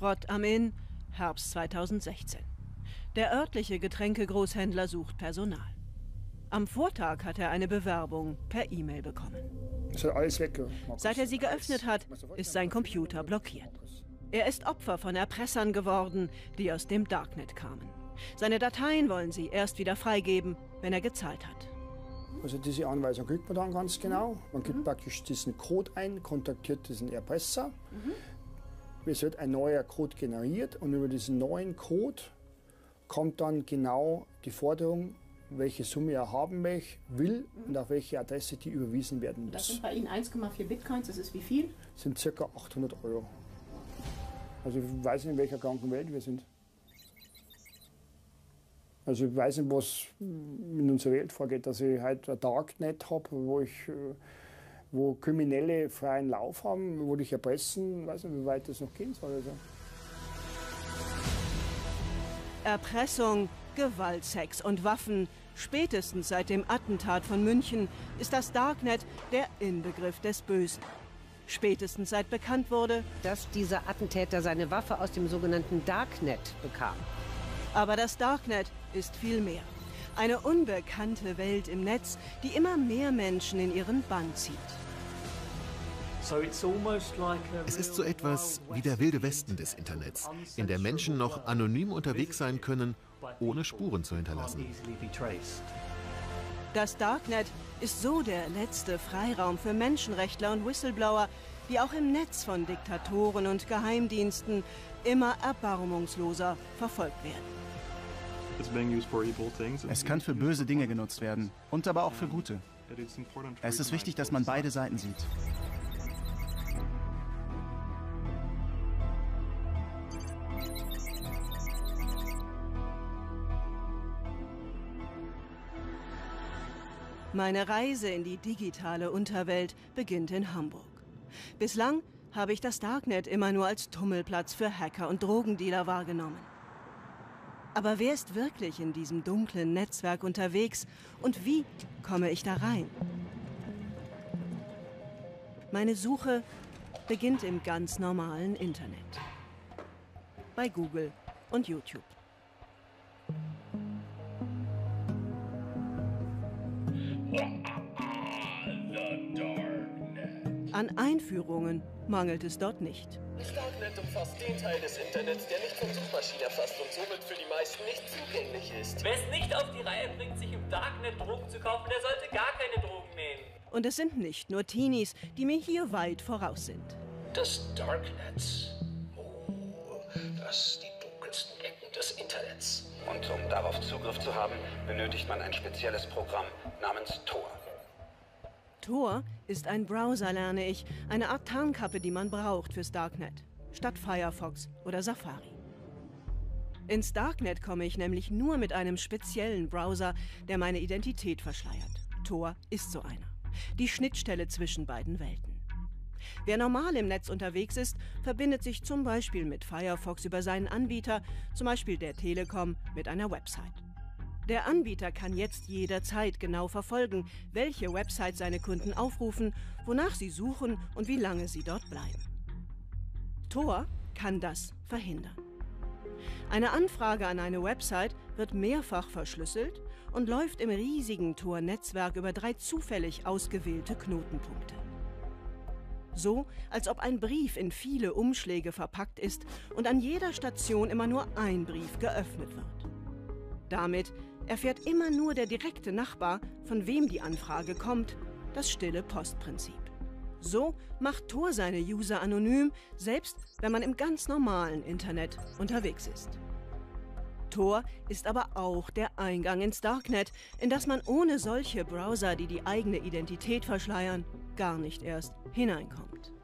Rott am Inn, Herbst 2016. Der örtliche Getränkegroßhändler sucht Personal. Am Vortag hat er eine Bewerbung per E-Mail bekommen. Alles weg. Seit er sie geöffnet hat, ist sein Computer blockiert. Er ist Opfer von Erpressern geworden, die aus dem Darknet kamen. Seine Dateien wollen sie erst wieder freigeben, wenn er gezahlt hat. Also diese Anweisung kriegt man dann ganz genau. Man gibt praktisch diesen Code ein, kontaktiert diesen Erpresser. Es wird ein neuer Code generiert und über diesen neuen Code kommt dann genau die Forderung, welche Summe er haben will und auf welche Adresse die überwiesen werden muss. Das sind bei Ihnen 1,4 Bitcoins, das ist wie viel? Das sind ca. 800 €. Also ich weiß nicht, in welcher kranken Welt wir sind. Also ich weiß nicht, was in unserer Welt vorgeht, dass ich halt ein Darknet habe, wo Kriminelle freien Lauf haben, wo dich erpressen. Ich weiß nicht, wie weit das noch gehen soll. Also. Erpressung, Gewalt, Sex und Waffen. Spätestens seit dem Attentat von München ist das Darknet der Inbegriff des Bösen. Spätestens seit bekannt wurde, dass dieser Attentäter seine Waffe aus dem sogenannten Darknet bekam. Aber das Darknet ist viel mehr. Eine unbekannte Welt im Netz, die immer mehr Menschen in ihren Bann zieht. Es ist so etwas wie der wilde Westen des Internets, in der Menschen noch anonym unterwegs sein können, ohne Spuren zu hinterlassen. Das Darknet ist so der letzte Freiraum für Menschenrechtler und Whistleblower, die auch im Netz von Diktatoren und Geheimdiensten immer erbarmungsloser verfolgt werden. Es kann für böse Dinge genutzt werden und aber auch für gute. Es ist wichtig, dass man beide Seiten sieht. Meine Reise in die digitale Unterwelt beginnt in Hamburg. Bislang habe ich das Darknet immer nur als Tummelplatz für Hacker und Drogendealer wahrgenommen. Aber wer ist wirklich in diesem dunklen Netzwerk unterwegs und wie komme ich da rein? Meine Suche beginnt im ganz normalen Internet. Bei Google und YouTube. An Einführungen mangelt es dort nicht. Das Darknet umfasst den Teil des Internets, der nicht von Suchmaschinen erfasst und somit für die meisten nicht zugänglich ist. Wer es nicht auf die Reihe bringt, sich im Darknet Drogen zu kaufen, der sollte gar keine Drogen nehmen. Und es sind nicht nur Teenies, die mir hier weit voraus sind. Das Darknet. Oh, das sind die dunkelsten Ecken des Internets. Und um darauf Zugriff zu haben, benötigt man ein spezielles Programm namens Tor. Tor ist ein Browser, lerne ich, eine Art Tarnkappe, die man braucht fürs Darknet, statt Firefox oder Safari. Ins Darknet komme ich nämlich nur mit einem speziellen Browser, der meine Identität verschleiert. Tor ist so einer. Die Schnittstelle zwischen beiden Welten. Wer normal im Netz unterwegs ist, verbindet sich zum Beispiel mit Firefox über seinen Anbieter, zum Beispiel der Telekom, mit einer Website. Der Anbieter kann jetzt jederzeit genau verfolgen, welche Website seine Kunden aufrufen, wonach sie suchen und wie lange sie dort bleiben. Tor kann das verhindern. Eine Anfrage an eine Website wird mehrfach verschlüsselt und läuft im riesigen Tor-Netzwerk über 3 zufällig ausgewählte Knotenpunkte. So, als ob ein Brief in viele Umschläge verpackt ist und an jeder Station immer nur ein Brief geöffnet wird. Damit erfährt immer nur der direkte Nachbar, von wem die Anfrage kommt, das stille Postprinzip. So macht Tor seine User anonym, selbst wenn man im ganz normalen Internet unterwegs ist. Tor ist aber auch der Eingang ins Darknet, in das man ohne solche Browser, die die eigene Identität verschleiern, gar nicht erst hineinkommt.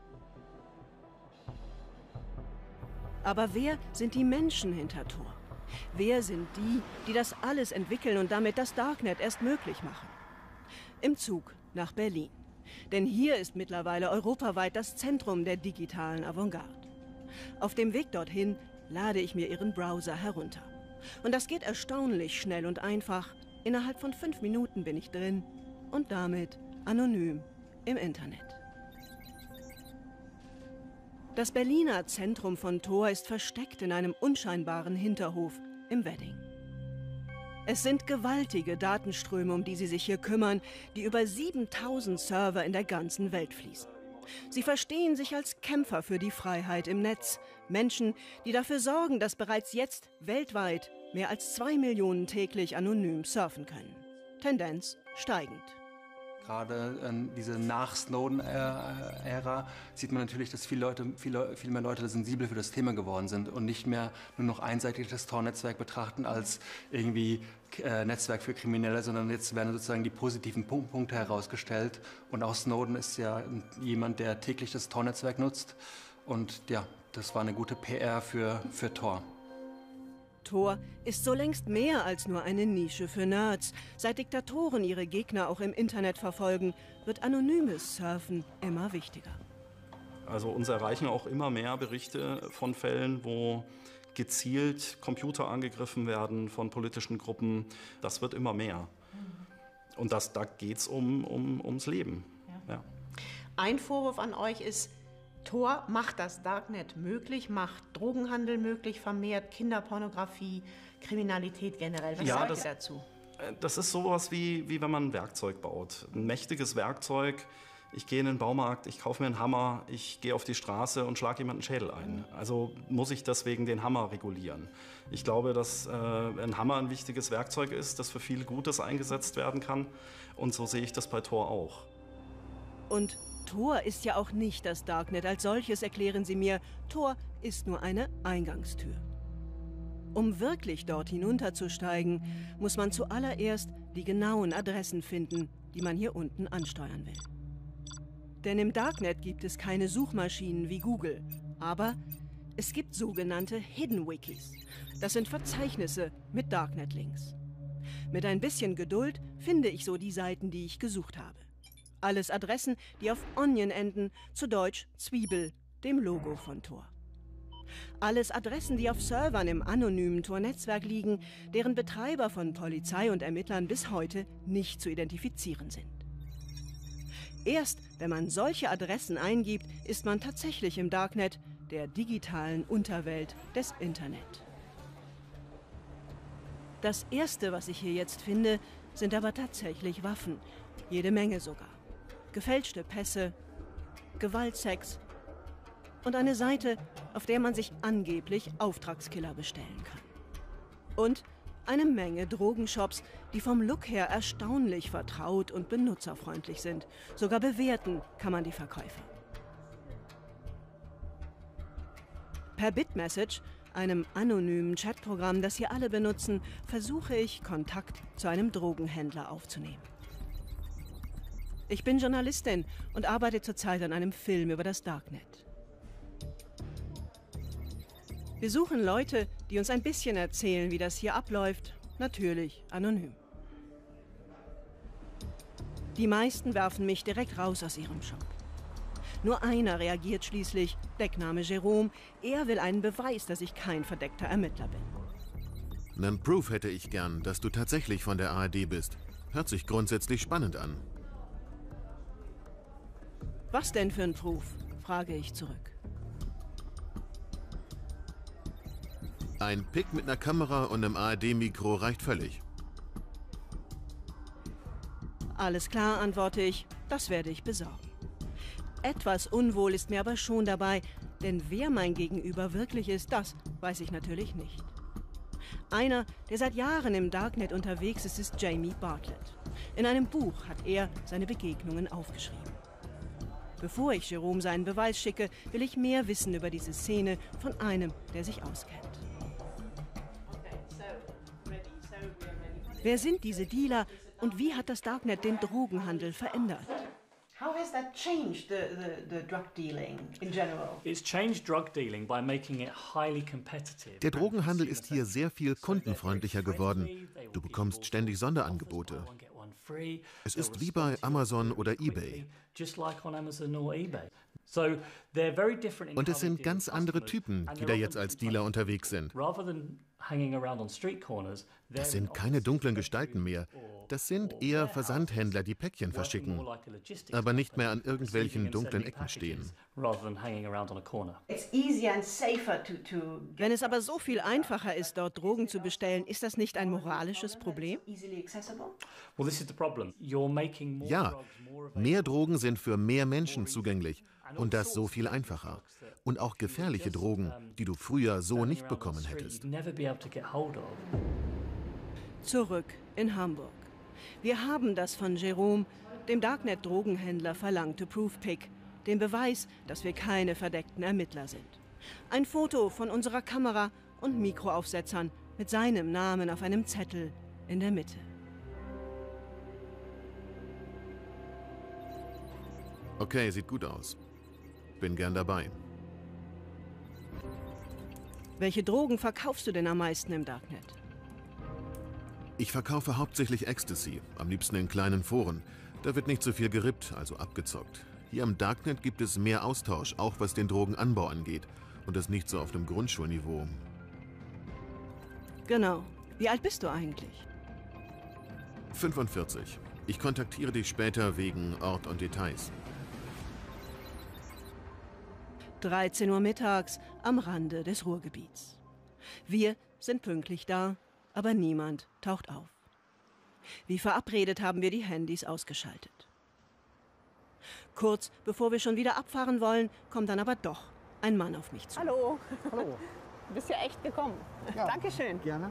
Aber wer sind die Menschen hinter Tor? Wer sind die, die das alles entwickeln und damit das Darknet erst möglich machen? Im Zug nach Berlin. Denn hier ist mittlerweile europaweit das Zentrum der digitalen Avantgarde. Auf dem Weg dorthin lade ich mir ihren Browser herunter. Und das geht erstaunlich schnell und einfach. Innerhalb von 5 Minuten bin ich drin und damit anonym im Internet. Das Berliner Zentrum von Tor ist versteckt in einem unscheinbaren Hinterhof im Wedding. Es sind gewaltige Datenströme, um die sie sich hier kümmern, die über 7000 Server in der ganzen Welt fließen. Sie verstehen sich als Kämpfer für die Freiheit im Netz. Menschen, die dafür sorgen, dass bereits jetzt weltweit mehr als 2 Millionen täglich anonym surfen können. Tendenz steigend. Gerade diese Nach-Snowden-Ära sieht man natürlich, dass viel mehr Leute sensibel für das Thema geworden sind und nicht mehr nur noch einseitig das Tor-Netzwerk betrachten als irgendwie Netzwerk für Kriminelle, sondern jetzt werden sozusagen die positiven Punkte herausgestellt. Und auch Snowden ist ja jemand, der täglich das Tor-Netzwerk nutzt. Und ja, das war eine gute PR für Tor. Tor ist so längst mehr als nur eine Nische für Nerds. Seit Diktatoren ihre Gegner auch im Internet verfolgen, wird anonymes Surfen immer wichtiger. Also uns erreichen auch immer mehr Berichte von Fällen, wo gezielt Computer angegriffen werden von politischen Gruppen. Das wird immer mehr. Und da geht es ums Leben. Ja. Ein Vorwurf an euch ist, Tor macht das Darknet möglich, macht Drogenhandel möglich, vermehrt Kinderpornografie, Kriminalität generell. Was sagt ihr dazu? Das ist sowas wie wenn man ein Werkzeug baut. Ein mächtiges Werkzeug. Ich gehe in den Baumarkt, ich kaufe mir einen Hammer, ich gehe auf die Straße und schlage jemanden Schädel ein. Also muss ich deswegen den Hammer regulieren. Ich glaube, dass ein Hammer ein wichtiges Werkzeug ist, das für viel Gutes eingesetzt werden kann. Und so sehe ich das bei Tor auch. Und Tor ist ja auch nicht das Darknet als solches, erklären sie mir. Tor ist nur eine Eingangstür. Um wirklich dort hinunterzusteigen, muss man zuallererst die genauen Adressen finden, die man hier unten ansteuern will. Denn im Darknet gibt es keine Suchmaschinen wie Google, aber es gibt sogenannte Hidden Wikis. Das sind Verzeichnisse mit Darknet-Links. Mit ein bisschen Geduld finde ich so die Seiten, die ich gesucht habe. Alles Adressen, die auf Onion enden, zu Deutsch Zwiebel, dem Logo von Tor. Alles Adressen, die auf Servern im anonymen Tor-Netzwerk liegen, deren Betreiber von Polizei und Ermittlern bis heute nicht zu identifizieren sind. Erst wenn man solche Adressen eingibt, ist man tatsächlich im Darknet, der digitalen Unterwelt des Internet. Das Erste, was ich hier jetzt finde, sind aber tatsächlich Waffen. Jede Menge sogar. Gefälschte Pässe, Gewaltsex und eine Seite, auf der man sich angeblich Auftragskiller bestellen kann. Und eine Menge Drogenshops, die vom Look her erstaunlich vertraut und benutzerfreundlich sind. Sogar bewerten kann man die Verkäufer. Per BitMessage, einem anonymen Chatprogramm, das hier alle benutzen, versuche ich, Kontakt zu einem Drogenhändler aufzunehmen. Ich bin Journalistin und arbeite zurzeit an einem Film über das Darknet. Wir suchen Leute, die uns ein bisschen erzählen, wie das hier abläuft, natürlich anonym. Die meisten werfen mich direkt raus aus ihrem Shop. Nur einer reagiert schließlich, Deckname Jerome. Er will einen Beweis, dass ich kein verdeckter Ermittler bin. Nen Proof hätte ich gern, dass du tatsächlich von der ARD bist. Hört sich grundsätzlich spannend an. Was denn für ein Proof? Frage ich zurück. Ein Pick mit einer Kamera und einem ARD-Mikro reicht völlig. Alles klar, antworte ich. Das werde ich besorgen. Etwas unwohl ist mir aber schon dabei, denn wer mein Gegenüber wirklich ist, das weiß ich natürlich nicht. Einer, der seit Jahren im Darknet unterwegs ist, ist Jamie Bartlett. In einem Buch hat er seine Begegnungen aufgeschrieben. Bevor ich Jerome seinen Beweis schicke, will ich mehr wissen über diese Szene von einem, der sich auskennt. Wer sind diese Dealer und wie hat das Darknet den Drogenhandel verändert? How has that changed the drug dealing in general? It's changed drug dealing by making it highly competitive. Der Drogenhandel ist hier sehr viel kundenfreundlicher geworden. Du bekommst ständig Sonderangebote. Es ist wie bei Amazon oder eBay. Und es sind ganz andere Typen, die da jetzt als Dealer unterwegs sind. Das sind keine dunklen Gestalten mehr. Das sind eher Versandhändler, die Päckchen verschicken, aber nicht mehr an irgendwelchen dunklen Ecken stehen. Wenn es aber so viel einfacher ist, dort Drogen zu bestellen, ist das nicht ein moralisches Problem? Ja, mehr Drogen sind für mehr Menschen zugänglich und das so viel einfacher. Und auch gefährliche Drogen, die du früher so nicht bekommen hättest. Zurück in Hamburg. Wir haben das von Jerome, dem Darknet-Drogenhändler, verlangte Proof-Pick, den Beweis, dass wir keine verdeckten Ermittler sind. Ein Foto von unserer Kamera und Mikroaufsetzern mit seinem Namen auf einem Zettel in der Mitte. Okay, sieht gut aus. Bin gern dabei. Welche Drogen verkaufst du denn am meisten im Darknet? Ich verkaufe hauptsächlich Ecstasy, am liebsten in kleinen Foren. Da wird nicht so viel gerippt, also abgezockt. Hier am Darknet gibt es mehr Austausch, auch was den Drogenanbau angeht. Und das nicht so auf dem Grundschulniveau. Genau. Wie alt bist du eigentlich? 45. Ich kontaktiere dich später wegen Ort und Details. 13 Uhr mittags am Rande des Ruhrgebiets. Wir sind pünktlich da, aber niemand taucht auf. Wie verabredet haben wir die Handys ausgeschaltet. Kurz bevor wir schon wieder abfahren wollen, kommt dann aber doch ein Mann auf mich zu. Hallo. Hallo. Du bist ja echt gekommen. Ja, Dankeschön. Gerne.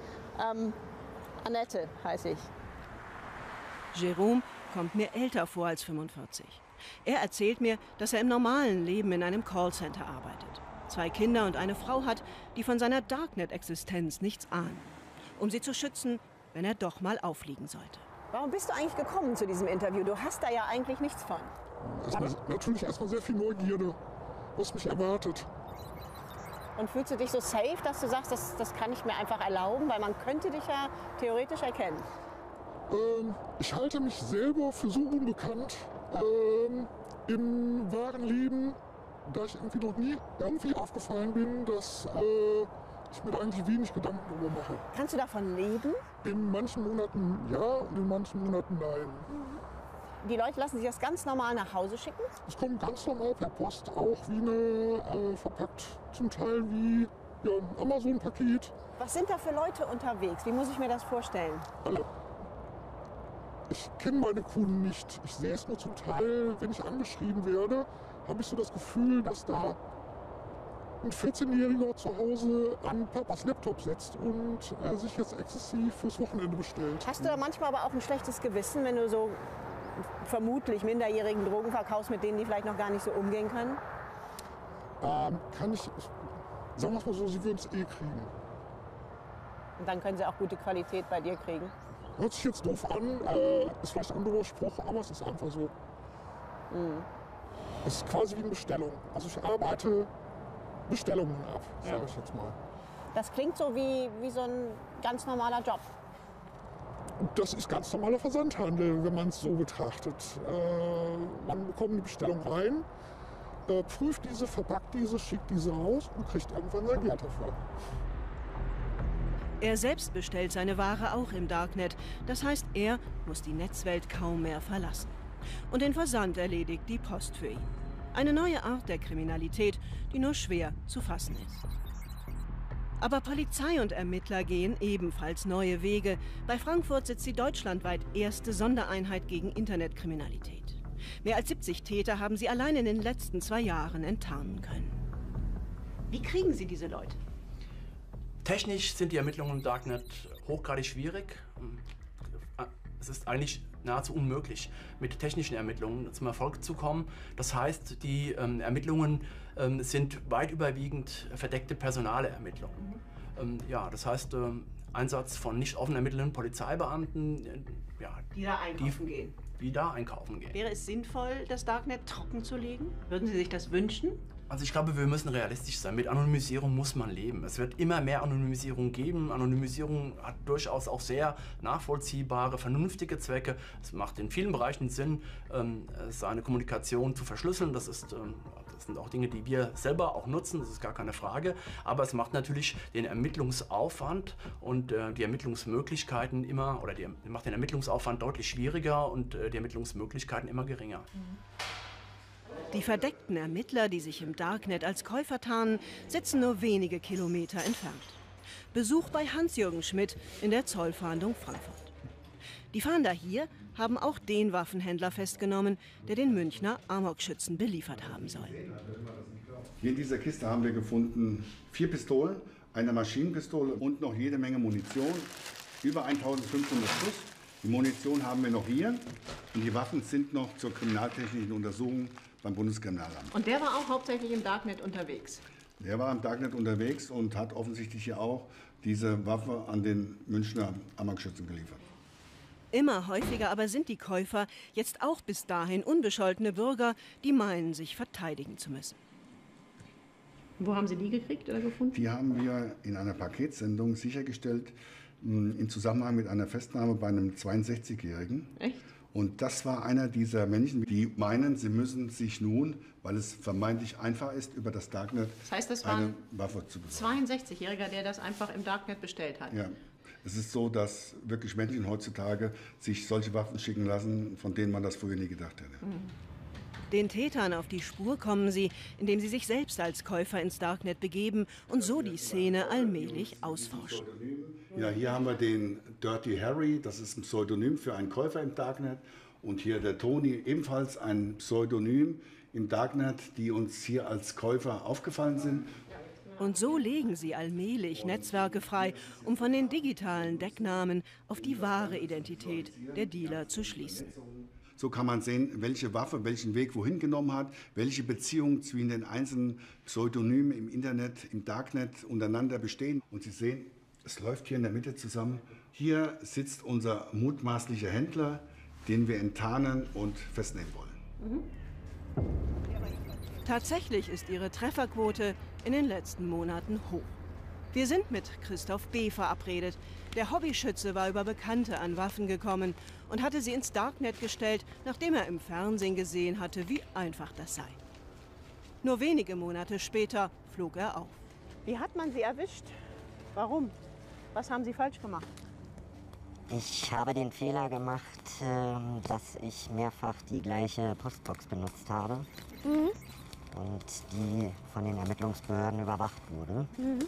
Annette heiße ich. Jerome kommt mir älter vor als 45. Er erzählt mir, dass er im normalen Leben in einem Callcenter arbeitet. 2 Kinder und eine Frau hat, die von seiner Darknet-Existenz nichts ahnen. Um sie zu schützen, wenn er doch mal auffliegen sollte. Warum bist du eigentlich gekommen zu diesem Interview? Du hast da ja eigentlich nichts von. Natürlich erstmal sehr viel Neugierde, was mich erwartet. Und fühlst du dich so safe, dass du sagst, das kann ich mir einfach erlauben? Weil man könnte dich ja theoretisch erkennen. Ich halte mich selber für so unbekannt im wahren Leben, da ich irgendwie noch nie irgendwie aufgefallen bin, dass ich mir da eigentlich wenig Gedanken darüber mache. Kannst du davon leben? In manchen Monaten ja und in manchen Monaten nein. Die Leute lassen sich das ganz normal nach Hause schicken? Es kommt ganz normal per Post, auch wie eine verpackt, zum Teil wie ja, ein Amazon-Paket. Was sind da für Leute unterwegs? Wie muss ich mir das vorstellen? Alle. Ich kenne meine Kunden nicht. Ich sehe es nur zum Teil, wenn ich angeschrieben werde, habe ich so das Gefühl, dass da ein 14-Jähriger zu Hause an Papas Laptop sitzt und sich jetzt exzessiv fürs Wochenende bestellt. Hast du da manchmal aber auch ein schlechtes Gewissen, wenn du so vermutlich minderjährigen Drogen verkaufst, mit denen die vielleicht noch gar nicht so umgehen können? Kann ich, sagen wir es mal so, sie würden es eh kriegen. Und dann können sie auch gute Qualität bei dir kriegen? Hört sich jetzt doof an, ist vielleicht ein anderer Spruch, aber es ist einfach so. Es ist quasi wie eine Bestellung. Also ich arbeite Bestellungen ab, sage ich jetzt mal. Das klingt so wie so ein ganz normaler Job. Das ist ganz normaler Versandhandel, wenn man es so betrachtet. Man bekommt eine Bestellung rein, prüft diese, verpackt diese, schickt diese raus und kriegt irgendwann sein Geld dafür. Er selbst bestellt seine Ware auch im Darknet. Das heißt, er muss die Netzwelt kaum mehr verlassen. Und den Versand erledigt die Post für ihn. Eine neue Art der Kriminalität, die nur schwer zu fassen ist. Aber Polizei und Ermittler gehen ebenfalls neue Wege. Bei Frankfurt sitzt die deutschlandweit erste Sondereinheit gegen Internetkriminalität. Mehr als 70 Täter haben sie allein in den letzten 2 Jahren enttarnen können. Wie kriegen Sie diese Leute? Technisch sind die Ermittlungen im Darknet hochgradig schwierig. Es ist eigentlich nahezu unmöglich, mit technischen Ermittlungen zum Erfolg zu kommen. Das heißt, die Ermittlungen sind weit überwiegend verdeckte personale Ermittlungen. Ja, das heißt, Einsatz von nicht offen ermittelnden Polizeibeamten, die da einkaufen gehen. Die da einkaufen gehen. Wäre es sinnvoll, das Darknet trocken zu legen? Würden Sie sich das wünschen? Also ich glaube, wir müssen realistisch sein. Mit Anonymisierung muss man leben. Es wird immer mehr Anonymisierung geben. Anonymisierung hat durchaus auch sehr nachvollziehbare, vernünftige Zwecke. Es macht in vielen Bereichen Sinn, seine Kommunikation zu verschlüsseln. Das sind auch Dinge, die wir selber auch nutzen, das ist gar keine Frage. Aber es macht natürlich den Ermittlungsaufwand und die Ermittlungsmöglichkeiten macht den Ermittlungsaufwand deutlich schwieriger und die Ermittlungsmöglichkeiten immer geringer. Die verdeckten Ermittler, die sich im Darknet als Käufer tarnen, sitzen nur wenige Kilometer entfernt. Besuch bei Hans-Jürgen Schmidt in der Zollfahndung Frankfurt. Die Fahnder hier haben auch den Waffenhändler festgenommen, der den Münchner Amokschützen beliefert haben soll. Hier in dieser Kiste haben wir gefunden 4 Pistolen, eine Maschinenpistole und noch jede Menge Munition, über 1500 Schuss. Die Munition haben wir noch hier und die Waffen sind noch zur kriminaltechnischen Untersuchung beim Bundeskriminalamt. Und der war auch hauptsächlich im Darknet unterwegs? Der war im Darknet unterwegs und hat offensichtlich hier auch diese Waffe an den Münchner Amokschützen geliefert. Immer häufiger aber sind die Käufer jetzt auch bis dahin unbescholtene Bürger, die meinen, sich verteidigen zu müssen. Wo haben Sie die gekriegt oder gefunden? Die haben wir in einer Paketsendung sichergestellt, im Zusammenhang mit einer Festnahme bei einem 62-Jährigen. Echt? Und das war einer dieser Menschen, die meinen, sie müssen sich nun, weil es vermeintlich einfach ist, über das Darknet eine Waffe zu besorgen. 62-Jähriger, der das einfach im Darknet bestellt hat? Ja. Es ist so, dass wirklich Menschen heutzutage sich solche Waffen schicken lassen, von denen man das früher nie gedacht hätte. Den Tätern auf die Spur kommen sie, indem sie sich selbst als Käufer ins Darknet begeben und so die Szene allmählich ausforschen. Ja, hier haben wir den Dirty Harry, das ist ein Pseudonym für einen Käufer im Darknet. Und hier der Tony, ebenfalls ein Pseudonym im Darknet, die uns hier als Käufer aufgefallen sind. Und so legen sie allmählich Netzwerke frei, um von den digitalen Decknamen auf die wahre Identität der Dealer zu schließen. So kann man sehen, welche Waffe welchen Weg wohin genommen hat, welche Beziehungen zwischen den einzelnen Pseudonymen im Internet, im Darknet untereinander bestehen. Und Sie sehen, es läuft hier in der Mitte zusammen. Hier sitzt unser mutmaßlicher Händler, den wir enttarnen und festnehmen wollen. Tatsächlich ist ihre Trefferquote in den letzten Monaten hoch. Wir sind mit Christoph B. verabredet. Der Hobbyschütze war über Bekannte an Waffen gekommen und hatte sie ins Darknet gestellt, nachdem er im Fernsehen gesehen hatte, wie einfach das sei. Nur wenige Monate später flog er auf. Wie hat man Sie erwischt? Warum? Was haben Sie falsch gemacht? Ich habe den Fehler gemacht, dass ich mehrfach die gleiche Postbox benutzt habe. Und die von den Ermittlungsbehörden überwacht wurde.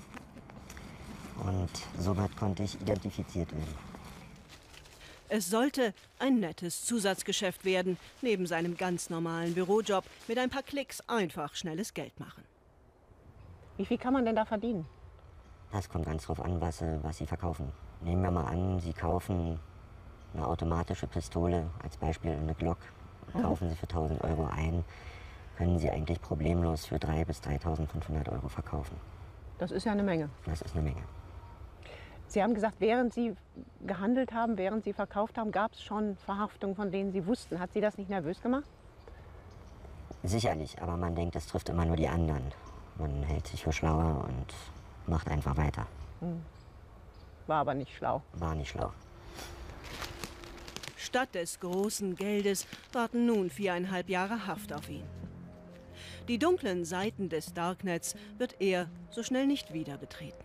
Und somit konnte ich identifiziert werden. Es sollte ein nettes Zusatzgeschäft werden, neben seinem ganz normalen Bürojob mit ein paar Klicks einfach schnelles Geld machen. Wie viel kann man denn da verdienen? Das kommt ganz drauf an, was Sie verkaufen. Nehmen wir mal an, Sie kaufen eine automatische Pistole, als Beispiel eine Glock, kaufen Sie für 1.000 Euro ein, können Sie eigentlich problemlos für 3.000 bis 3.500 Euro verkaufen. Das ist ja eine Menge. Das ist eine Menge. Sie haben gesagt, während Sie gehandelt haben, während Sie verkauft haben, gab es schon Verhaftungen, von denen Sie wussten. Hat Sie das nicht nervös gemacht? Sicherlich, aber man denkt, es trifft immer nur die anderen. Man hält sich für schlauer und macht einfach weiter. War aber nicht schlau. War nicht schlau. Statt des großen Geldes warten nun 4,5 Jahre Haft auf ihn. Die dunklen Seiten des Darknets wird er so schnell nicht wieder betreten.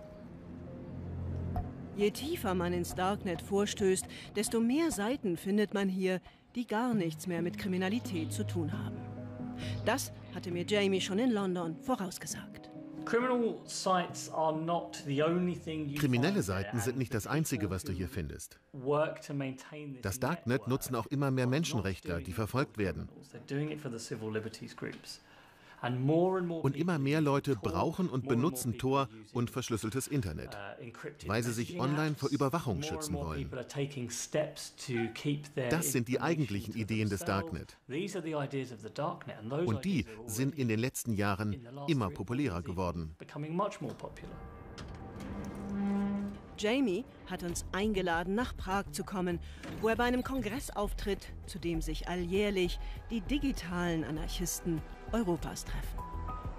Je tiefer man ins Darknet vorstößt, desto mehr Seiten findet man hier, die gar nichts mehr mit Kriminalität zu tun haben. Das hatte mir Jamie schon in London vorausgesagt. Kriminelle Seiten sind nicht das Einzige, was du hier findest. Das Darknet nutzen auch immer mehr Menschenrechtler, die verfolgt werden. Und immer mehr Leute brauchen und benutzen Tor und verschlüsseltes Internet, weil sie sich online vor Überwachung schützen wollen. Das sind die eigentlichen Ideen des Darknet. Und die sind in den letzten Jahren immer populärer geworden. Jamie hat uns eingeladen, nach Prag zu kommen, wo er bei einem Kongress auftritt, zu dem sich alljährlich die digitalen Anarchisten Europas treffen.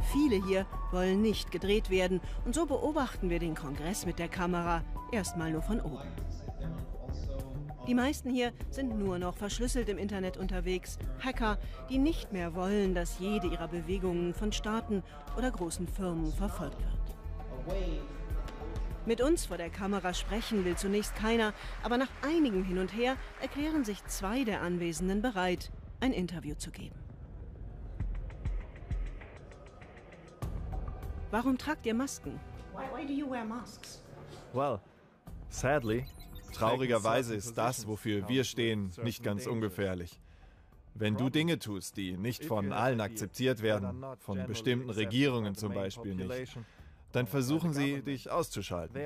Viele hier wollen nicht gedreht werden und so beobachten wir den Kongress mit der Kamera erstmal nur von oben. Die meisten hier sind nur noch verschlüsselt im Internet unterwegs. Hacker, die nicht mehr wollen, dass jede ihrer Bewegungen von Staaten oder großen Firmen verfolgt wird. Mit uns vor der Kamera sprechen will zunächst keiner, aber nach einigem Hin und Her erklären sich 2 der Anwesenden bereit, ein Interview zu geben. Warum tragt ihr Masken? Why do you wear masks? Well, sadly, traurigerweise ist das, wofür wir stehen, nicht ganz ungefährlich. Wenn du Dinge tust, die nicht von allen akzeptiert werden, von bestimmten Regierungen zum Beispiel nicht, dann versuchen sie, dich auszuschalten.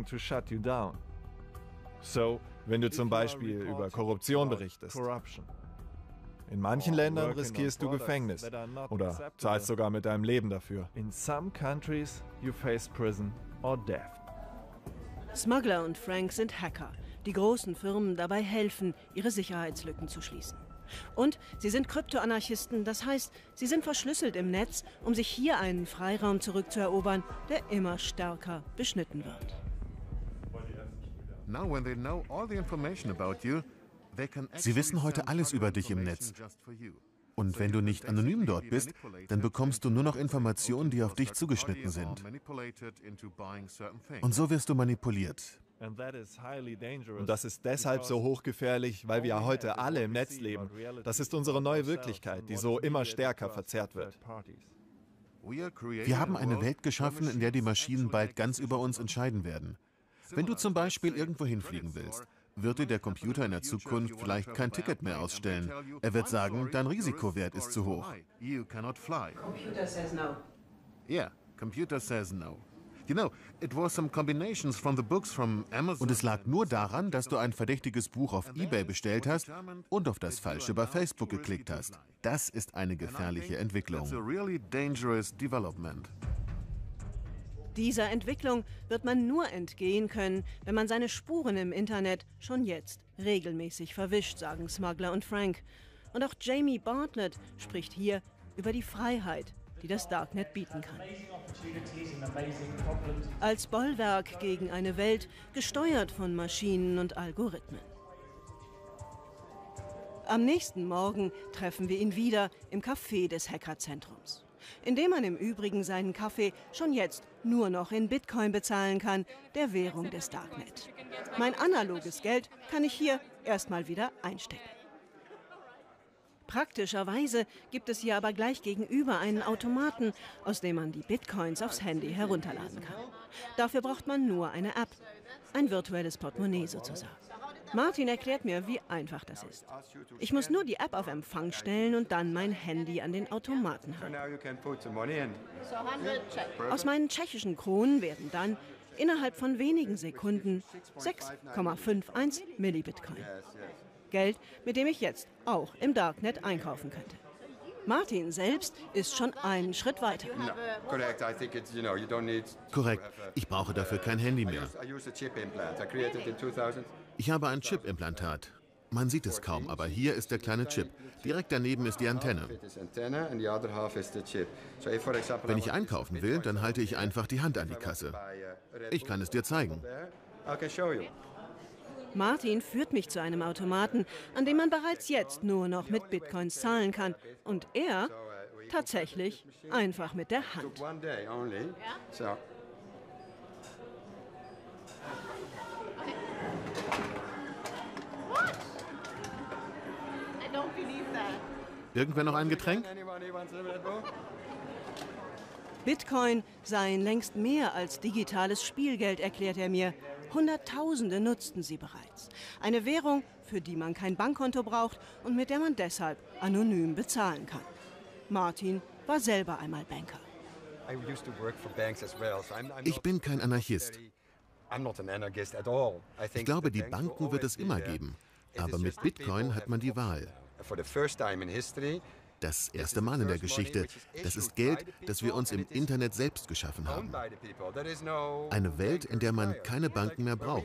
So, wenn du zum Beispiel über Korruption berichtest. In manchen Ländern riskierst du Gefängnis oder zahlst sogar mit deinem Leben dafür. In some countries you face prison or death. Smuggler und Frank sind Hacker, die großen Firmen dabei helfen, ihre Sicherheitslücken zu schließen. Und sie sind Kryptoanarchisten, das heißt, sie sind verschlüsselt im Netz, um sich hier einen Freiraum zurückzuerobern, der immer stärker beschnitten wird. Sie wissen heute alles über dich im Netz. Und wenn du nicht anonym dort bist, dann bekommst du nur noch Informationen, die auf dich zugeschnitten sind. Und so wirst du manipuliert. Und das ist deshalb so hochgefährlich, weil wir ja heute alle im Netz leben. Das ist unsere neue Wirklichkeit, die so immer stärker verzerrt wird. Wir haben eine Welt geschaffen, in der die Maschinen bald ganz über uns entscheiden werden. Wenn du zum Beispiel irgendwo hinfliegen willst, wird dir der Computer in der Zukunft vielleicht kein Ticket mehr ausstellen. Er wird sagen, dein Risikowert ist zu hoch. Computer says no. Yeah, computer says no. You know, it was some combinations from the books from Amazon. Und es lag nur daran, dass du ein verdächtiges Buch auf eBay bestellt hast und auf das Falsche bei Facebook geklickt hast. Das ist eine gefährliche Entwicklung. Dieser Entwicklung wird man nur entgehen können, wenn man seine Spuren im Internet schon jetzt regelmäßig verwischt, sagen Smuggler und Frank. Und auch Jamie Bartlett spricht hier über die Freiheit, die das Darknet bieten kann. Als Bollwerk gegen eine Welt, gesteuert von Maschinen und Algorithmen. Am nächsten Morgen treffen wir ihn wieder im Café des Hackerzentrums, in dem man im Übrigen seinen Kaffee schon jetzt nur noch in Bitcoin bezahlen kann, der Währung des Darknet. Mein analoges Geld kann ich hier erstmal wieder einstecken. Praktischerweise gibt es hier aber gleich gegenüber einen Automaten, aus dem man die Bitcoins aufs Handy herunterladen kann. Dafür braucht man nur eine App, ein virtuelles Portemonnaie sozusagen. Martin erklärt mir, wie einfach das ist. Ich muss nur die App auf Empfang stellen und dann mein Handy an den Automaten halten. Aus meinen tschechischen Kronen werden dann innerhalb von wenigen Sekunden 6,51 Millibitcoin. Geld, mit dem ich jetzt auch im Darknet einkaufen könnte. Martin selbst ist schon einen Schritt weiter. Korrekt. Ich brauche dafür kein Handy mehr. Ich habe ein Chip-Implantat. Man sieht es kaum, aber hier ist der kleine Chip. Direkt daneben ist die Antenne. Wenn ich einkaufen will, dann halte ich einfach die Hand an die Kasse. Ich kann es dir zeigen. Martin führt mich zu einem Automaten, an dem man bereits jetzt nur noch mit Bitcoins zahlen kann. Und er tatsächlich einfach mit der Hand. Irgendwer noch ein Getränk? Bitcoin seien längst mehr als digitales Spielgeld, erklärt er mir. Hunderttausende nutzten sie bereits. Eine Währung, für die man kein Bankkonto braucht und mit der man deshalb anonym bezahlen kann. Martin war selber einmal Banker. Ich bin kein Anarchist. Ich glaube, die Banken wird es immer geben. Aber mit Bitcoin hat man die Wahl. Das erste Mal in der Geschichte. Das ist Geld, das wir uns im Internet selbst geschaffen haben. Eine Welt, in der man keine Banken mehr braucht.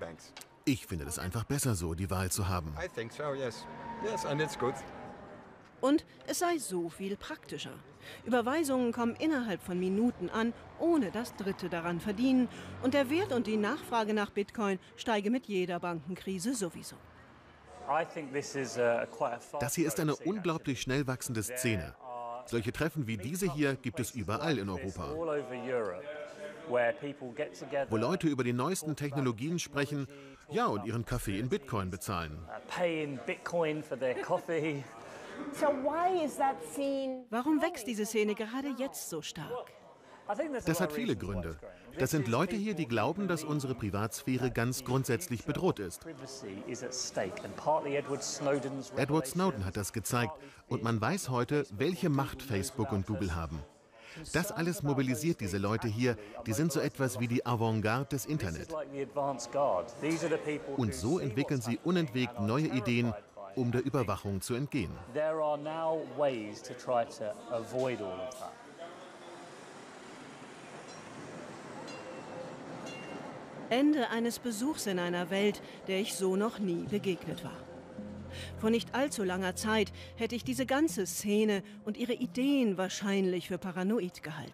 Ich finde es einfach besser so, die Wahl zu haben. Und es sei so viel praktischer. Überweisungen kommen innerhalb von Minuten an, ohne dass Dritte daran verdienen. Und der Wert und die Nachfrage nach Bitcoin steige mit jeder Bankenkrise sowieso. Das hier ist eine unglaublich schnell wachsende Szene. Solche Treffen wie diese hier gibt es überall in Europa. Wo Leute über die neuesten Technologien sprechen, ja, und ihren Kaffee in Bitcoin bezahlen. Warum wächst diese Szene gerade jetzt so stark? Das hat viele Gründe. Das sind Leute hier, die glauben, dass unsere Privatsphäre ganz grundsätzlich bedroht ist. Edward Snowden hat das gezeigt und man weiß heute, welche Macht Facebook und Google haben. Das alles mobilisiert diese Leute hier, die sind so etwas wie die Avantgarde des Internet. Und so entwickeln sie unentwegt neue Ideen, um der Überwachung zu entgehen. Ende eines Besuchs in einer Welt, der ich so noch nie begegnet war. Vor nicht allzu langer Zeit hätte ich diese ganze Szene und ihre Ideen wahrscheinlich für paranoid gehalten.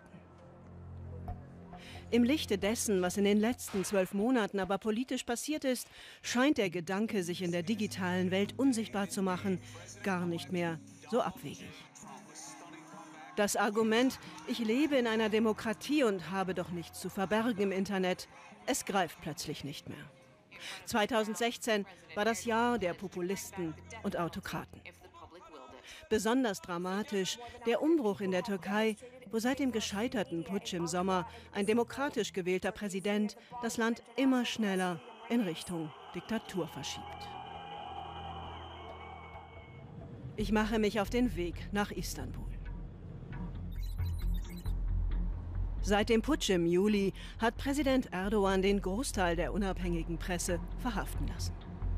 Im Lichte dessen, was in den letzten 12 Monaten aber politisch passiert ist, scheint der Gedanke, sich in der digitalen Welt unsichtbar zu machen, gar nicht mehr so abwegig. Das Argument, ich lebe in einer Demokratie und habe doch nichts zu verbergen im Internet, es greift plötzlich nicht mehr. 2016 war das Jahr der Populisten und Autokraten. Besonders dramatisch der Umbruch in der Türkei, wo seit dem gescheiterten Putsch im Sommer ein demokratisch gewählter Präsident das Land immer schneller in Richtung Diktatur verschiebt. Ich mache mich auf den Weg nach Istanbul. Seit dem Putsch im Juli hat Präsident Erdogan den Großteil der unabhängigen Presse verhaften lassen.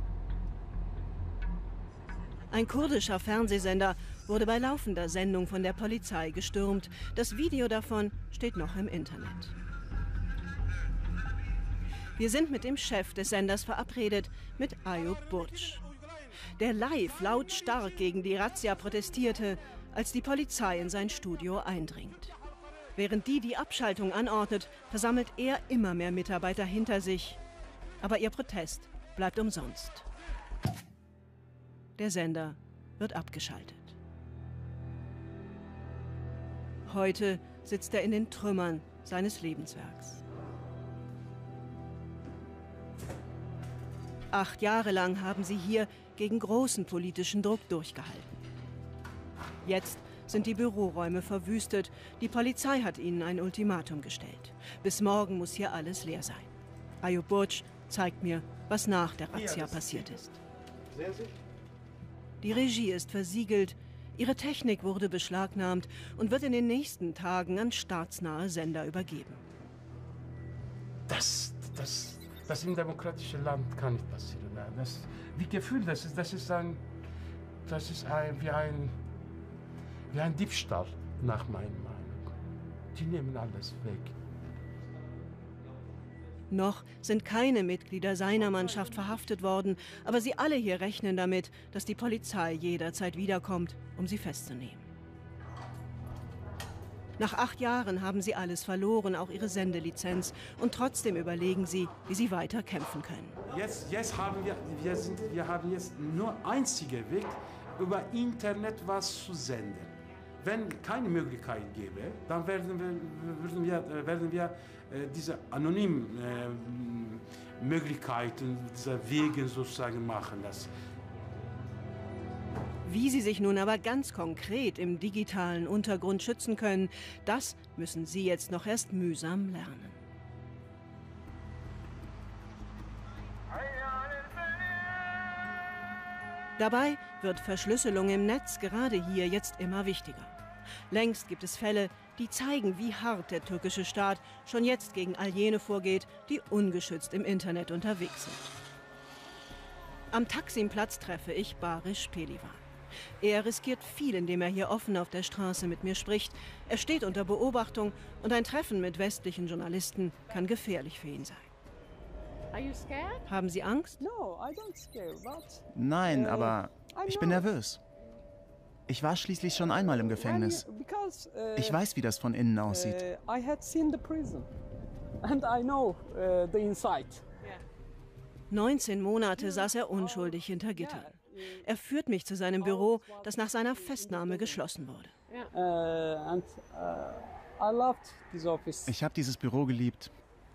Ein kurdischer Fernsehsender wurde bei laufender Sendung von der Polizei gestürmt. Das Video davon steht noch im Internet. Wir sind mit dem Chef des Senders verabredet, mit Ayub Burç, der live lautstark gegen die Razzia protestierte, als die Polizei in sein Studio eindringt. Während die Abschaltung anordnet, versammelt er immer mehr Mitarbeiter hinter sich. Aber ihr Protest bleibt umsonst. Der Sender wird abgeschaltet. Heute sitzt er in den Trümmern seines Lebenswerks. 8 Jahre lang haben sie hier gegen großen politischen Druck durchgehalten. Jetzt sind die Büroräume verwüstet. Die Polizei hat ihnen ein Ultimatum gestellt. Bis morgen muss hier alles leer sein. Ayub Burç zeigt mir, was nach der Razzia passiert ist. Die Regie ist versiegelt, ihre Technik wurde beschlagnahmt und wird in den nächsten Tagen an staatsnahe Sender übergeben. Das im demokratischen Land kann nicht passieren. Wie Gefühl, das ist wie ein Diebstahl, nach meiner Meinung. Die nehmen alles weg. Noch sind keine Mitglieder seiner Mannschaft verhaftet worden, aber sie alle hier rechnen damit, dass die Polizei jederzeit wiederkommt, um sie festzunehmen. Nach 8 Jahren haben sie alles verloren, auch ihre Sendelizenz, und trotzdem überlegen sie, wie sie weiter kämpfen können. Jetzt haben wir haben jetzt nur einzigen Weg, über Internet was zu senden. Wenn keine Möglichkeit gäbe, dann werden wir diese anonymen Möglichkeiten, diese Wege sozusagen machen lassen. Wie sie sich nun aber ganz konkret im digitalen Untergrund schützen können, das müssen sie jetzt noch erst mühsam lernen. Dabei wird Verschlüsselung im Netz gerade hier jetzt immer wichtiger. Längst gibt es Fälle, die zeigen, wie hart der türkische Staat schon jetzt gegen all jene vorgeht, die ungeschützt im Internet unterwegs sind. Am Taksimplatz treffe ich Barış Pehlivan. Er riskiert viel, indem er hier offen auf der Straße mit mir spricht. Er steht unter Beobachtung und ein Treffen mit westlichen Journalisten kann gefährlich für ihn sein. Haben Sie Angst? Nein, aber ich bin nervös. Ich war schließlich schon einmal im Gefängnis. Ich weiß, wie das von innen aussieht. 19 Monate saß er unschuldig hinter Gittern. Er führt mich zu seinem Büro, das nach seiner Festnahme geschlossen wurde. Ich habe dieses Büro geliebt.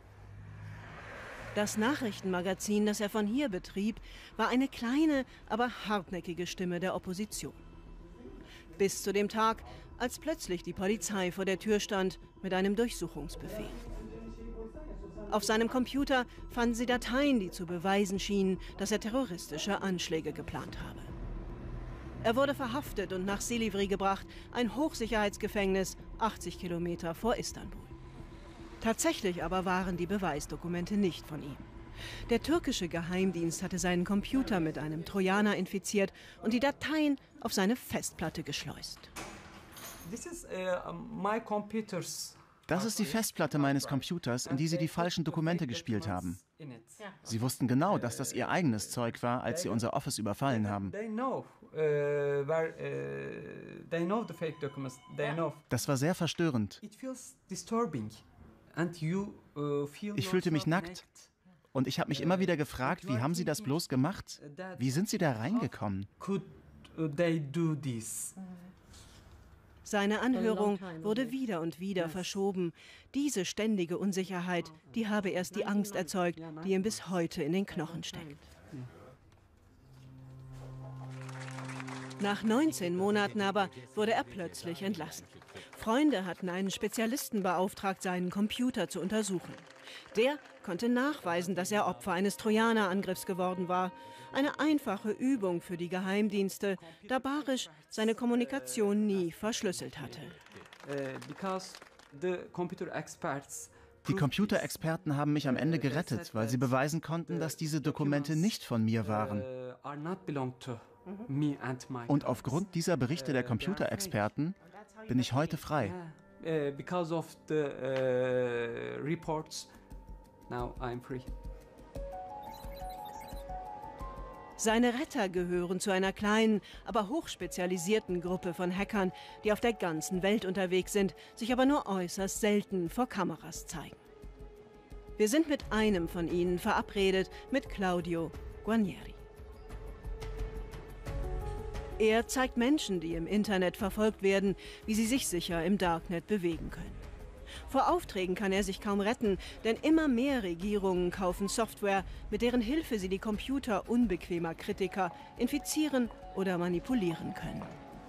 Das Nachrichtenmagazin, das er von hier betrieb, war eine kleine, aber hartnäckige Stimme der Opposition. Bis zu dem Tag, als plötzlich die Polizei vor der Tür stand mit einem Durchsuchungsbefehl. Auf seinem Computer fanden sie Dateien, die zu beweisen schienen, dass er terroristische Anschläge geplant habe. Er wurde verhaftet und nach Silivri gebracht, ein Hochsicherheitsgefängnis 80 Kilometer vor Istanbul. Tatsächlich aber waren die Beweisdokumente nicht von ihm. Der türkische Geheimdienst hatte seinen Computer mit einem Trojaner infiziert und die Dateien auf seine Festplatte geschleust. Das ist die Festplatte meines Computers, in die Sie die falschen Dokumente gespielt haben. Sie wussten genau, dass das Ihr eigenes Zeug war, als Sie unser Office überfallen haben. Das war sehr verstörend. Ich fühlte mich nackt. Und ich habe mich immer wieder gefragt, wie haben Sie das bloß gemacht? Wie sind Sie da reingekommen? Seine Anhörung wurde wieder und wieder verschoben. Diese ständige Unsicherheit, die habe erst die Angst erzeugt, die ihm bis heute in den Knochen steckt. Nach 19 Monaten aber wurde er plötzlich entlassen. Freunde hatten einen Spezialisten beauftragt, seinen Computer zu untersuchen. Der konnte nachweisen, dass er Opfer eines Trojanerangriffs geworden war. Eine einfache Übung für die Geheimdienste, da Barisch seine Kommunikation nie verschlüsselt hatte. Die Computerexperten haben mich am Ende gerettet, weil sie beweisen konnten, dass diese Dokumente nicht von mir waren. Und aufgrund dieser Berichte der Computerexperten bin ich heute frei. Seine Retter gehören zu einer kleinen, aber hochspezialisierten Gruppe von Hackern, die auf der ganzen Welt unterwegs sind, sich aber nur äußerst selten vor Kameras zeigen. Wir sind mit einem von ihnen verabredet, mit Claudio Guarnieri. Er zeigt Menschen, die im Internet verfolgt werden, wie sie sich sicher im Darknet bewegen können. Vor Aufträgen kann er sich kaum retten, denn immer mehr Regierungen kaufen Software, mit deren Hilfe sie die Computer unbequemer Kritiker infizieren oder manipulieren können.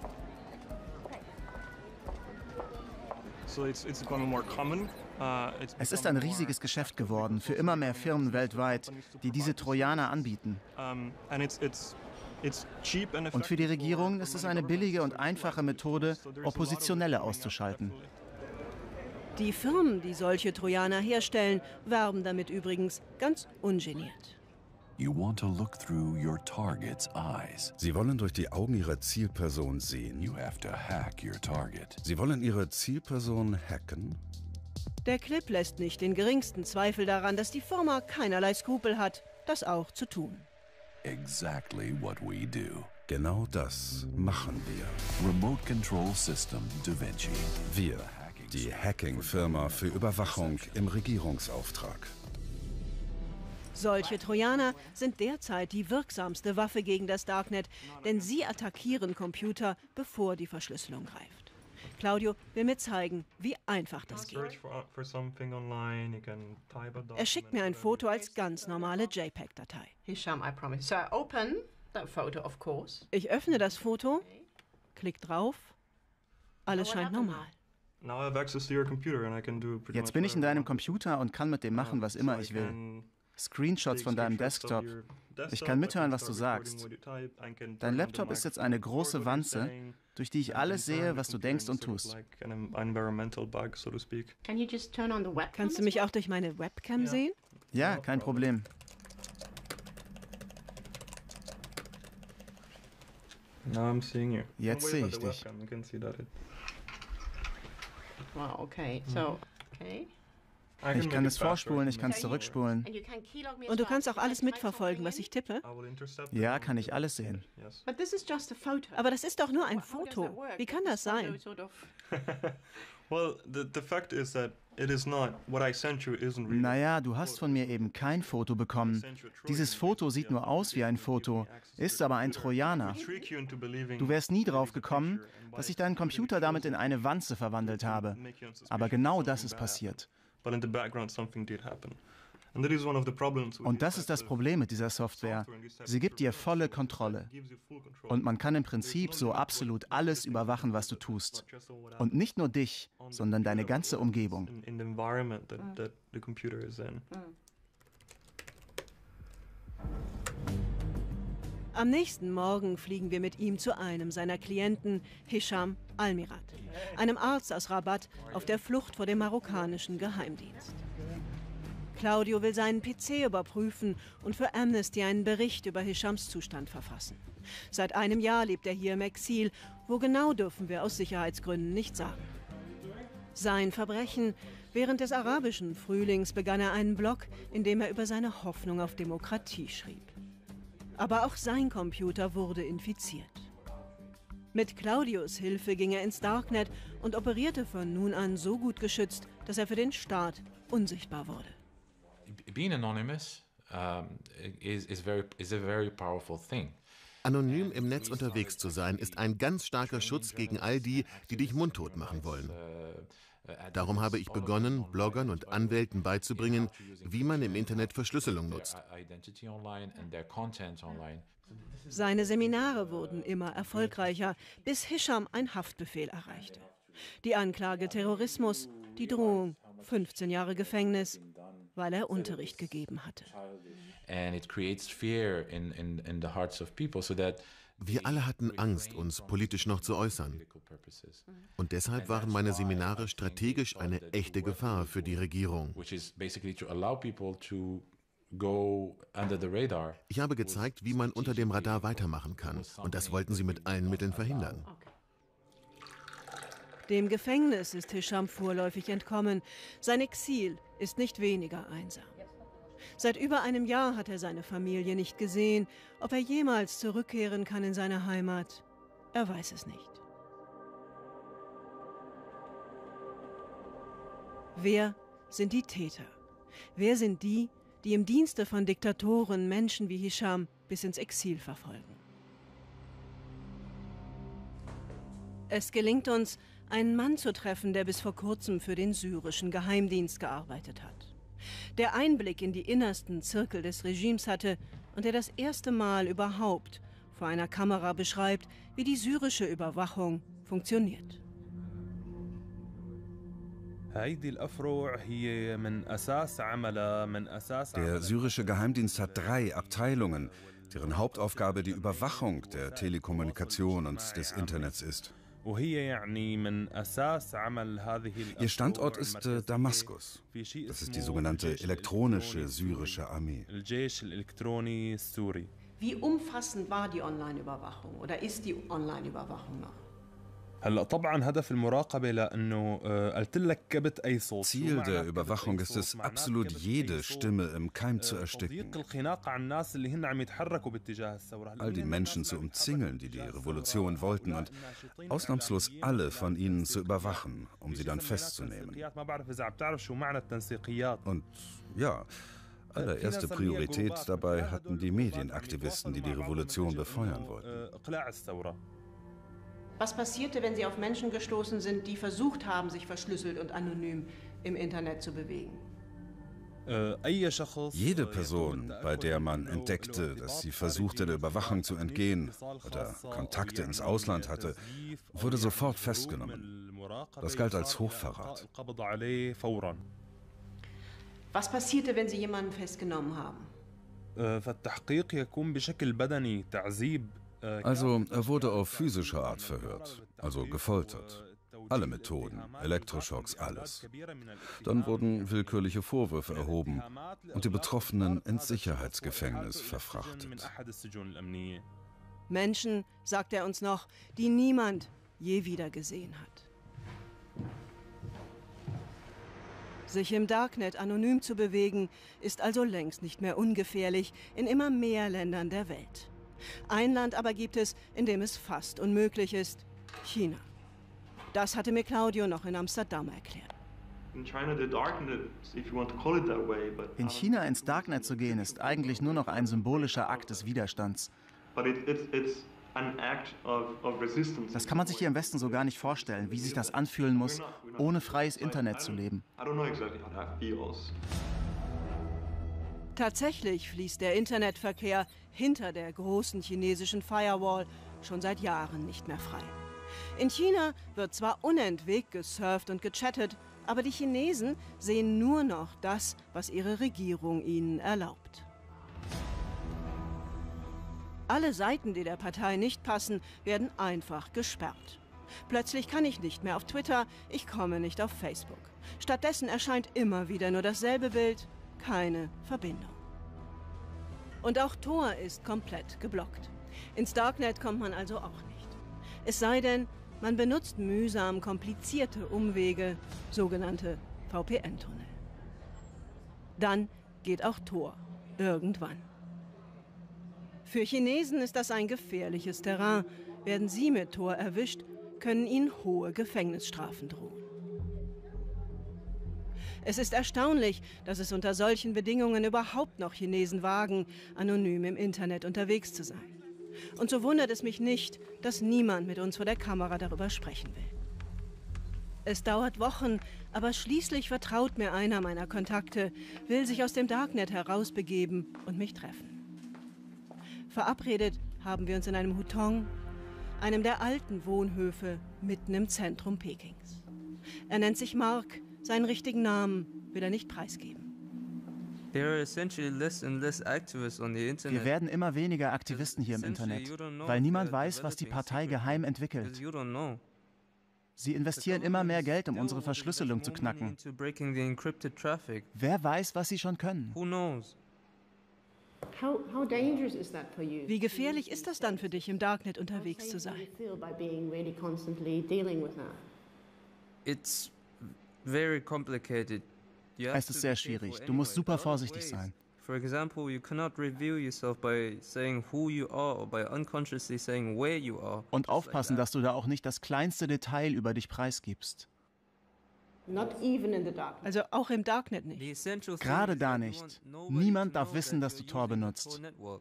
Es ist ein riesiges Geschäft geworden für immer mehr Firmen weltweit, die diese Trojaner anbieten. Und für die Regierung ist es eine billige und einfache Methode, Oppositionelle auszuschalten. Die Firmen, die solche Trojaner herstellen, werben damit übrigens ganz ungeniert. Sie wollen durch die Augen ihrer Zielperson sehen. Sie wollen ihre Zielperson hacken. Der Clip lässt nicht den geringsten Zweifel daran, dass die Firma keinerlei Skrupel hat, das auch zu tun. Exactly what we do. Genau das machen wir. Remote Control System Da Vinci. Wir, die Hacking-Firma für Überwachung im Regierungsauftrag. Solche Trojaner sind derzeit die wirksamste Waffe gegen das Darknet, denn sie attackieren Computer, bevor die Verschlüsselung greift. Claudio will mir zeigen, wie einfach das geht. Er schickt mir ein Foto als ganz normale JPEG-Datei. Ich öffne das Foto, klick drauf, alles scheint normal. Jetzt bin ich in deinem Computer und kann mit dem machen, was immer ich will. Screenshots von deinem Desktop. Ich kann mithören, was du sagst. Dein Laptop ist jetzt eine große Wanze, durch die ich alles sehe, was du denkst und tust. Kannst du mich auch durch meine Webcam sehen? Ja, kein Problem. Jetzt sehe ich dich. Wow, okay. So, okay. Ich kann es vorspulen, ich kann es zurückspulen. Und du kannst auch alles mitverfolgen, was ich tippe? Ja, kann ich alles sehen. Aber das ist doch nur ein Foto. Wie kann das sein? Naja, du hast von mir eben kein Foto bekommen. Dieses Foto sieht nur aus wie ein Foto, ist aber ein Trojaner. Du wärst nie drauf gekommen, dass ich deinen Computer damit in eine Wanze verwandelt habe. Aber genau das ist passiert. Und das ist das Problem mit dieser Software. Sie gibt dir volle Kontrolle. Und man kann im Prinzip so absolut alles überwachen, was du tust. Und nicht nur dich, sondern deine ganze Umgebung. Am nächsten Morgen fliegen wir mit ihm zu einem seiner Klienten, Hisham Almirat, einem Arzt aus Rabat auf der Flucht vor dem marokkanischen Geheimdienst. Claudio will seinen PC überprüfen und für Amnesty einen Bericht über Hishams Zustand verfassen. Seit einem Jahr lebt er hier im Exil. Wo genau, dürfen wir aus Sicherheitsgründen nicht sagen. Sein Verbrechen: Während des arabischen Frühlings begann er einen Blog, in dem er über seine Hoffnung auf Demokratie schrieb. Aber auch sein Computer wurde infiziert. Mit Claudios Hilfe ging er ins Darknet und operierte von nun an so gut geschützt, dass er für den Staat unsichtbar wurde. Being anonymous is a very powerful thing. Anonym im Netz unterwegs zu sein, ist ein ganz starker Schutz gegen all die, die dich mundtot machen wollen. Darum habe ich begonnen, Bloggern und Anwälten beizubringen, wie man im Internet Verschlüsselung nutzt. Seine Seminare wurden immer erfolgreicher, bis Hisham ein Haftbefehl erreichte. Die Anklage Terrorismus, die Drohung 15 Jahre Gefängnis, weil er Unterricht gegeben hatte. Wir alle hatten Angst, uns politisch noch zu äußern. Und deshalb waren meine Seminare strategisch eine echte Gefahr für die Regierung. Ich habe gezeigt, wie man unter dem Radar weitermachen kann. Und das wollten sie mit allen Mitteln verhindern. Dem Gefängnis ist Hisham vorläufig entkommen. Sein Exil ist nicht weniger einsam. Seit über einem Jahr hat er seine Familie nicht gesehen. Ob er jemals zurückkehren kann in seine Heimat, er weiß es nicht. Wer sind die Täter? Wer sind die, die im Dienste von Diktatoren Menschen wie Hisham bis ins Exil verfolgen? Es gelingt uns, einen Mann zu treffen, der bis vor kurzem für den syrischen Geheimdienst gearbeitet hat. Der Einblick in die innersten Zirkel des Regimes hatte und der das erste Mal überhaupt vor einer Kamera beschreibt, wie die syrische Überwachung funktioniert. Der syrische Geheimdienst hat 3 Abteilungen, deren Hauptaufgabe die Überwachung der Telekommunikation und des Internets ist. Ihr Standort ist Damaskus. Das ist die sogenannte elektronische syrische Armee. Wie umfassend war die Online-Überwachung oder ist die Online-Überwachung noch? Ziel der Überwachung ist es, absolut jede Stimme im Keim zu ersticken. All die Menschen zu umzingeln, die die Revolution wollten, und ausnahmslos alle von ihnen zu überwachen, um sie dann festzunehmen. Und ja, allererste Priorität dabei hatten die Medienaktivisten, die die Revolution befeuern wollten. Was passierte, wenn Sie auf Menschen gestoßen sind, die versucht haben, sich verschlüsselt und anonym im Internet zu bewegen? Jede Person, bei der man entdeckte, dass sie versuchte, der Überwachung zu entgehen oder Kontakte ins Ausland hatte, wurde sofort festgenommen. Das galt als Hochverrat. Was passierte, wenn Sie jemanden festgenommen haben? Also, er wurde auf physische Art verhört, also gefoltert. Alle Methoden, Elektroschocks, alles. Dann wurden willkürliche Vorwürfe erhoben und die Betroffenen ins Sicherheitsgefängnis verfrachtet. Menschen, sagt er uns noch, die niemand je wieder gesehen hat. Sich im Darknet anonym zu bewegen, ist also längst nicht mehr ungefährlich in immer mehr Ländern der Welt. Ein Land aber gibt es, in dem es fast unmöglich ist: China. Das hatte mir Claudio noch in Amsterdam erklärt. In China ins Darknet zu gehen, ist eigentlich nur noch ein symbolischer Akt des Widerstands. Das kann man sich hier im Westen so gar nicht vorstellen, wie sich das anfühlen muss, ohne freies Internet zu leben. Tatsächlich fließt der Internetverkehr hinter der großen chinesischen Firewall schon seit Jahren nicht mehr frei. In China wird zwar unentwegt gesurft und gechattet, aber die Chinesen sehen nur noch das, was ihre Regierung ihnen erlaubt. Alle Seiten, die der Partei nicht passen, werden einfach gesperrt. Plötzlich kann ich nicht mehr auf Twitter, ich komme nicht auf Facebook. Stattdessen erscheint immer wieder nur dasselbe Bild, keine Verbindung. Und auch Tor ist komplett geblockt. Ins Darknet kommt man also auch nicht. Es sei denn, man benutzt mühsam komplizierte Umwege, sogenannte VPN-Tunnel. Dann geht auch Tor irgendwann. Für Chinesen ist das ein gefährliches Terrain. Werden sie mit Tor erwischt, können ihnen hohe Gefängnisstrafen drohen. Es ist erstaunlich, dass es unter solchen Bedingungen überhaupt noch Chinesen wagen, anonym im Internet unterwegs zu sein. Und so wundert es mich nicht, dass niemand mit uns vor der Kamera darüber sprechen will. Es dauert Wochen, aber schließlich vertraut mir einer meiner Kontakte, will sich aus dem Darknet herausbegeben und mich treffen. Verabredet haben wir uns in einem Hutong, einem der alten Wohnhöfe mitten im Zentrum Pekings. Er nennt sich Mark, seinen richtigen Namen will er nicht preisgeben. Wir werden immer weniger Aktivisten hier im Internet, weil niemand weiß, was die Partei geheim entwickelt. Sie investieren immer mehr Geld, um unsere Verschlüsselung zu knacken. Wer weiß, was sie schon können? Wie gefährlich ist das dann für dich, im Darknet unterwegs zu sein? Es ist sehr schwierig. Du musst super vorsichtig sein. Und aufpassen, dass du da auch nicht das kleinste Detail über dich preisgibst. Also auch im Darknet nicht? Gerade da nicht. Niemand darf wissen, dass du Tor benutzt.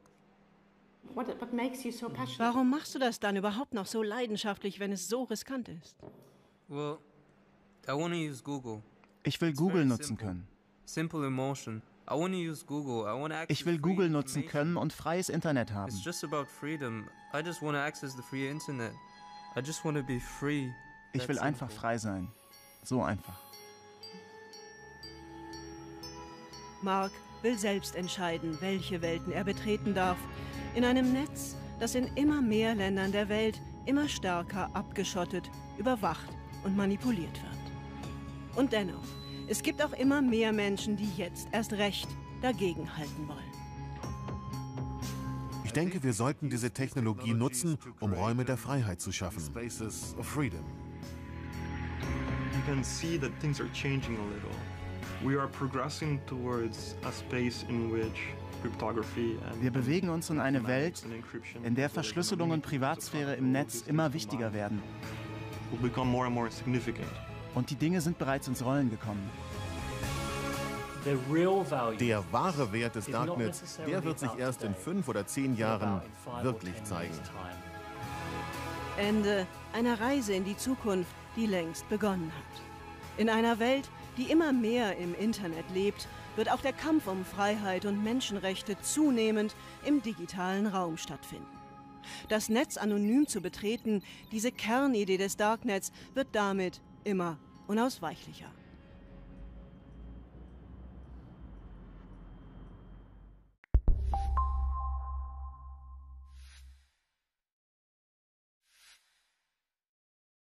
Warum machst du das dann überhaupt noch so leidenschaftlich, wenn es so riskant ist? Ich will Google nutzen können. Ich will Google nutzen können und freies Internet haben. Ich will einfach frei sein. So einfach. Mark will selbst entscheiden, welche Welten er betreten darf, in einem Netz, das in immer mehr Ländern der Welt immer stärker abgeschottet, überwacht und manipuliert wird. Und dennoch, es gibt auch immer mehr Menschen, die jetzt erst recht dagegenhalten wollen. Ich denke, wir sollten diese Technologie nutzen, um Räume der Freiheit zu schaffen. Spaces of freedom. You can see that things are changing a little. We are progressing towards a space in which cryptography and Wir bewegen uns in eine Welt, in der Verschlüsselung und Privatsphäre im Netz immer wichtiger werden. will become more and more significant. Und die Dinge sind bereits ins Rollen gekommen. Der wahre Wert des Darknets, der wird sich erst in 5 oder 10 Jahren wirklich zeigen. Ende einer Reise in die Zukunft, die längst begonnen hat. In einer Welt, die immer mehr im Internet lebt, wird auch der Kampf um Freiheit und Menschenrechte zunehmend im digitalen Raum stattfinden. Das Netz anonym zu betreten, diese Kernidee des Darknets, wird damit immer unausweichlicher.